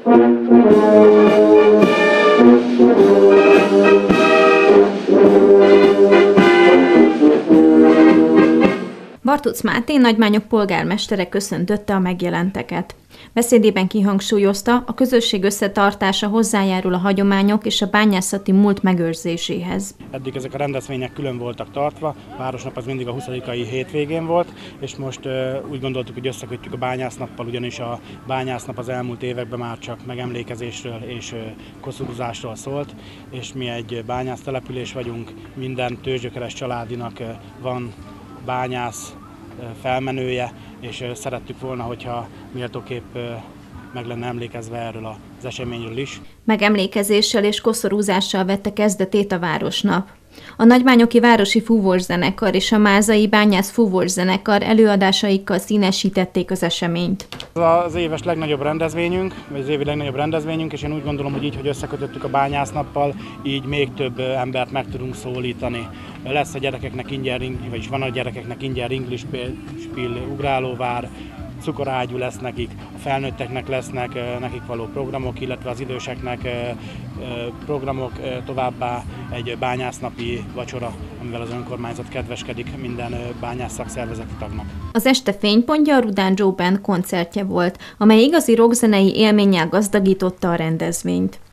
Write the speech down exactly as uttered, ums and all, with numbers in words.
Bartuc Máté Nagymányok polgármestere köszöntötte a megjelenteket. Beszédében kihangsúlyozta, a közösség összetartása hozzájárul a hagyományok és a bányászati múlt megőrzéséhez. Eddig ezek a rendezvények külön voltak tartva, a Városnap az mindig a huszadikai hétvégén volt, és most uh, úgy gondoltuk, hogy összekötjük a bányásznappal, ugyanis a bányásznap az elmúlt években már csak megemlékezésről és uh, koszorúzásról szólt, és mi egy bányásztelepülés vagyunk, minden tőzsgyökeres családinak uh, van bányász felmenője, és szerettük volna, hogyha méltóképp meg lenne emlékezve erről az eseményről is. Megemlékezéssel és koszorúzással vette kezdetét a Városnap. A Nagymányoki Városi Fúvószenekar és a Mázai Bányász Fúvószenekar előadásaikkal színesítették az eseményt. Ez az éves legnagyobb rendezvényünk, vagy az évi legnagyobb rendezvényünk, és én úgy gondolom, hogy így, hogy összekötöttük a bányásznappal, így még több embert meg tudunk szólítani. Lesz a gyerekeknek ingyen, vagyis van a gyerekeknek ingyen ringlispiel, ugrálóvár, cukorágyú lesz nekik, a felnőtteknek lesznek nekik való programok, illetve az időseknek programok, továbbá egy bányásznapi vacsora, amivel az önkormányzat kedveskedik minden bányász szakszervezeti tagnak. Az este fénypontja a Rudán Joe Band koncertje volt, amely igazi rockzenei élménnyel gazdagította a rendezvényt.